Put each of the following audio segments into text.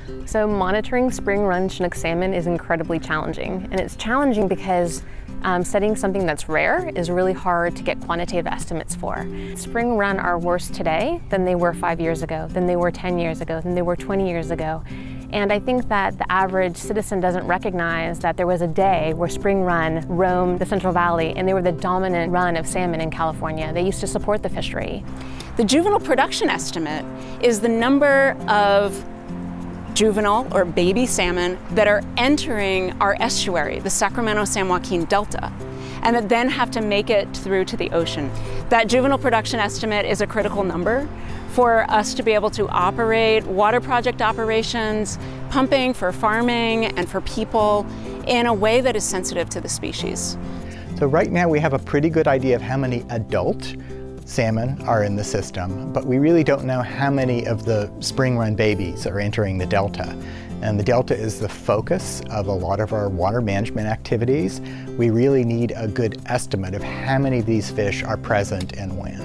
So monitoring spring run Chinook salmon is incredibly challenging, and it's challenging because studying something that's rare is really hard to get quantitative estimates for. Spring run are worse today than they were 5 years ago, than they were 10 years ago, than they were 20 years ago. And I think that the average citizen doesn't recognize that there was a day where spring run roamed the Central Valley and they were the dominant run of salmon in California. They used to support the fishery. The juvenile production estimate is the number of juvenile or baby salmon that are entering our estuary, the Sacramento-San Joaquin Delta, and that then have to make it through to the ocean. That juvenile production estimate is a critical number for us to be able to operate water project operations, pumping for farming and for people in a way that is sensitive to the species. So right now we have a pretty good idea of how many adult salmon are in the system, but we really don't know how many of the spring run babies are entering the Delta. And the Delta is the focus of a lot of our water management activities. We really need a good estimate of how many of these fish are present and when.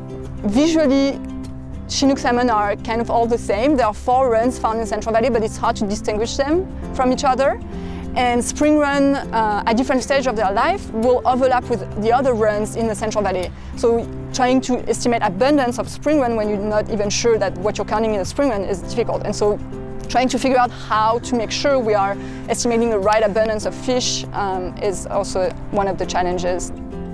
Visually, Chinook salmon are kind of all the same. There are 4 runs found in the Central Valley, but it's hard to distinguish them from each other. And spring run, at different stages of their life, will overlap with the other runs in the Central Valley. So trying to estimate abundance of spring run when you're not even sure that what you're counting in the spring run is difficult. And so trying to figure out how to make sure we are estimating the right abundance of fish is also one of the challenges.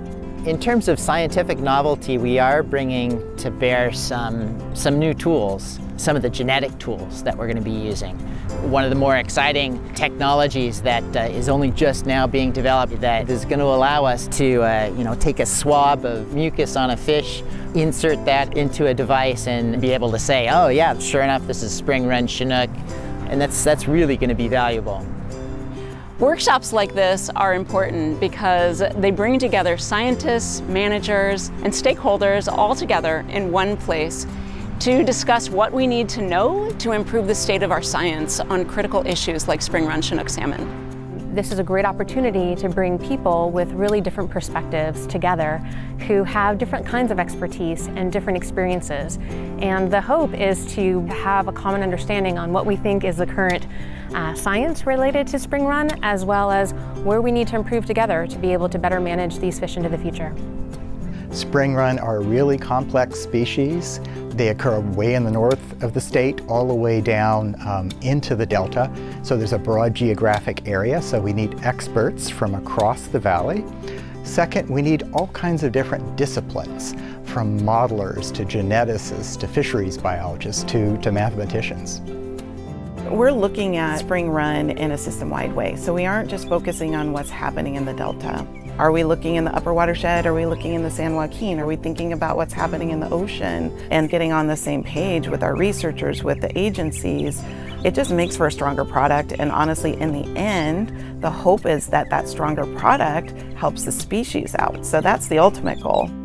In terms of scientific novelty, we are bringing to bear some new tools, some of the genetic tools that we're going to be using. One of the more exciting technologies that is only just now being developed that is going to allow us to take a swab of mucus on a fish, insert that into a device and be able to say, oh yeah, sure enough, this is spring run Chinook, and that's really going to be valuable. Workshops like this are important because they bring together scientists, managers, and stakeholders all together in one place to discuss what we need to know to improve the state of our science on critical issues like spring run Chinook salmon. This is a great opportunity to bring people with really different perspectives together who have different kinds of expertise and different experiences. And the hope is to have a common understanding on what we think is the current science related to spring run, as well as where we need to improve together to be able to better manage these fish into the future. Spring run are a really complex species. They occur way in the north of the state, all the way down into the Delta. So there's a broad geographic area, so we need experts from across the valley. Second, we need all kinds of different disciplines, from modelers to geneticists to fisheries biologists to mathematicians. We're looking at spring run in a system-wide way, so we aren't just focusing on what's happening in the Delta. Are we looking in the upper watershed? Are we looking in the San Joaquin? Are we thinking about what's happening in the ocean and getting on the same page with our researchers, with the agencies? It just makes for a stronger product, and honestly, in the end, the hope is that that stronger product helps the species out. So that's the ultimate goal.